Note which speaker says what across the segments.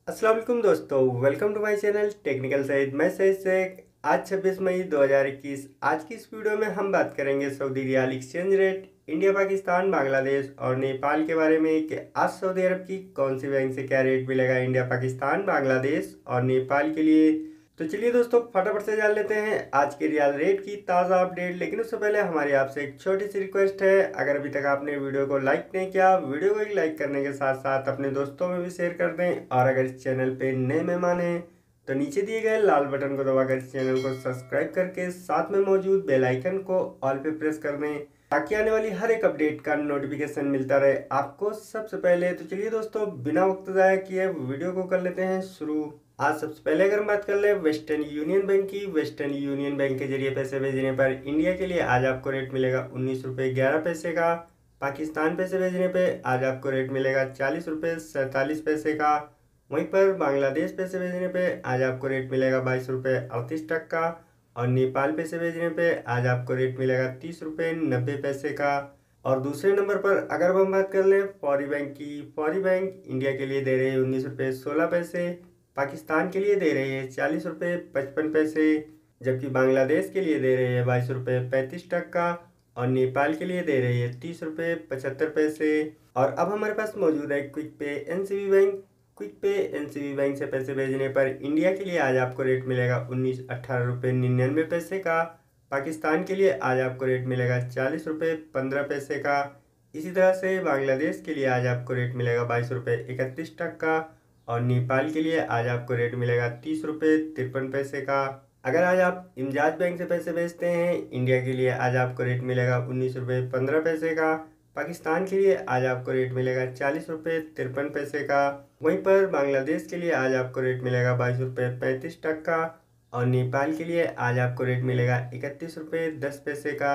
Speaker 1: अस्सलाम वालेकुम दोस्तों, welcome to my channel technical Saeed. मैं सईद शेख। आज 26 मई 2021। आज की इस वीडियो में हम बात करेंगे Saudi riyal exchange rate, India, Pakistan, Bangladesh और नेपाल के बारे में कि आज सऊदी अरब की कौन सी बैंक से क्या रेट मिलेगा इंडिया, पाकिस्तान, बांग्लादेश और नेपाल के लिए। तो चलिए दोस्तों, फटाफट से जान लेते हैं आज के रियाल रेट की ताज़ा अपडेट। लेकिन उससे पहले हमारी आपसे एक छोटी सी रिक्वेस्ट है, अगर अभी तक आपने वीडियो को लाइक नहीं किया, वीडियो को एक लाइक करने के साथ साथ अपने दोस्तों में भी शेयर कर दें। और अगर इस चैनल पे नए मेहमान हैं तो नीचे दिए गए लाल बटन को दबाकर इस चैनल को सब्सक्राइब करके साथ में मौजूद बेल आइकन को ऑल पे प्रेस कर दें, ताकि आने वाली हर एक अपडेट का नोटिफिकेशन मिलता रहे आपको सबसे पहले। तो चलिए दोस्तों, बिना वक्त ज़ाया किए वीडियो को कर लेते हैं शुरू। आज सबसे पहले अगर हम बात कर ले वेस्टर्न यूनियन बैंक की, वेस्टर्न यूनियन बैंक के जरिए पैसे भेजने पर इंडिया के लिए आज आपको रेट मिलेगा 19 रुपये 11 पैसे का। पाकिस्तान पैसे भेजने पे आज आपको रेट मिलेगा 40 रुपये 47 पैसे का। वहीं पर बांग्लादेश पैसे भेजने पे आज आपको रेट मिलेगा 22 रुपये 38 टका। और नेपाल पैसे भेजने पे आज आपको रेट मिलेगा 30 रुपये 90 पैसे का। और दूसरे नंबर पर अगर हम बात कर लें फौरी बैंक की, फौरी बैंक इंडिया के लिए दे रही है 19 रुपये 16 पैसे, पाकिस्तान के लिए दे रही है 40 रुपये 55 पैसे, जबकि बांग्लादेश के लिए दे रही है 22 रुपये 35 टका और नेपाल के लिए दे रही है 30 रुपये 75 पैसे। और अब हमारे पास मौजूद है quick pay NCB bank. Quick pay NCB bank से पैसे भेजने पर इंडिया के लिए आज आपको रेट मिलेगा 18 रुपये 99 पैसे का। पाकिस्तान के लिए आज आपको रेट मिलेगा 40 रुपये 15 पैसे का। इसी तरह से बांग्लादेश के लिए आज आपको रेट मिलेगा 22 रुपये 31 टका और नेपाल के लिए आज आपको रेट मिलेगा 30 रुपये 53 पैसे का। अगर आज आप इमजाज बैंक से पैसे भेजते हैं इंडिया के लिए आज आपको रेट मिलेगा 19 रुपये 15 पैसे का। पाकिस्तान के लिए आज आपको रेट मिलेगा 40 रुपये 53 पैसे का। वहीं पर बांग्लादेश के लिए आज आपको रेट मिलेगा 22 रुपये 35 टका और नेपाल के लिए आज आपको रेट मिलेगा 31 रुपये 10 पैसे का।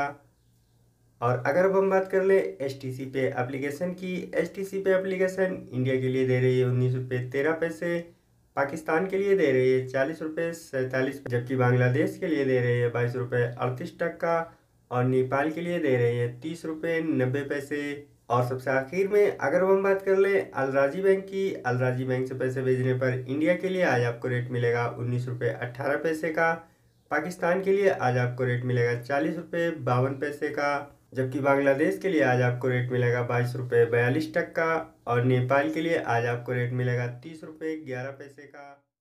Speaker 1: और अगर अब हम बात कर ले एसटीसी पे एप्लीकेशन की, एसटीसी पे एप्लीकेशन इंडिया के लिए दे रही है 19 रुपये 13 पैसे, पाकिस्तान के लिए दे रही है 40 रुपये 47, जबकि बांग्लादेश के लिए दे रही है 22 रुपये 38 टका और नेपाल के लिए दे रही है 30 रुपये 90 पैसे। और सबसे आखिर में अगर हम बात कर ले अलराजी बैंक की, अलराजी बैंक से पैसे भेजने पर इंडिया के लिए आज आपको रेट मिलेगा 19 रुपये 18 पैसे का। पाकिस्तान के लिए आज आपको रेट मिलेगा 40 रुपये 52 पैसे का, जबकि बांग्लादेश के लिए आज आपको रेट मिलेगा 22 रुपये 42 टका और नेपाल के लिए आज आपको रेट मिलेगा 30 रुपये 11 पैसे का।